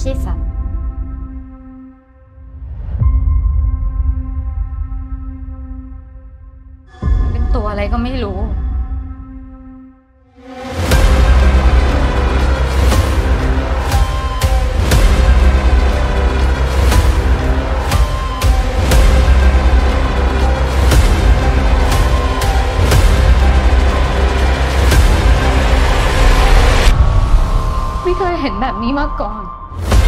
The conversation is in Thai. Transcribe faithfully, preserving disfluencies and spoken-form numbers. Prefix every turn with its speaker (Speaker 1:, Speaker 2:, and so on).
Speaker 1: ใช่สัตว์มันเป็นตัวอะไรก็ไม่รู้ไม่เคยเห็นแบบนี้มาก่อน